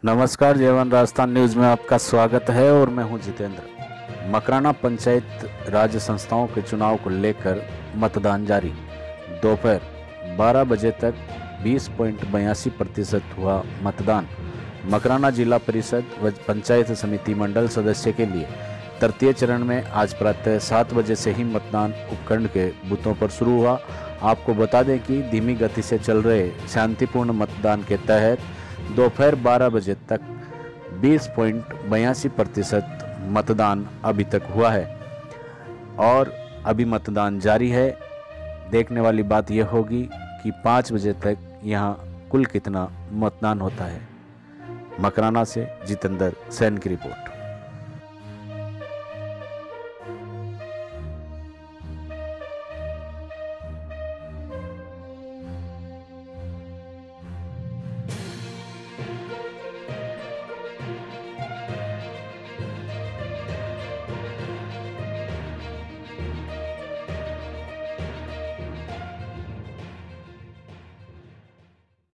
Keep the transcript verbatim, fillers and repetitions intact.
नमस्कार, जेवन राजस्थान न्यूज़ में आपका स्वागत है और मैं हूं जितेंद्र। मकराना पंचायत राज संस्थाओं के चुनाव को लेकर मतदान जारी। दोपहर बारह बजे तक बीस पॉइंट बयासी प्रतिशत हुआ मतदान। मकराना जिला परिषद व पंचायत समिति मंडल सदस्य के लिए तृतीय चरण में आज प्रातः सात बजे से ही मतदान उपखंड के बूथों पर शुरू हुआ। आपको बता दें कि धीमी गति से चल रहे शांतिपूर्ण मतदान के तहत दोपहर बारह बजे तक बीस पॉइंट बयासी प्रतिशत मतदान अभी तक हुआ है और अभी मतदान जारी है। देखने वाली बात यह होगी कि पाँच बजे तक यहाँ कुल कितना मतदान होता है। मकराना से जितेंद्र सैन की रिपोर्ट।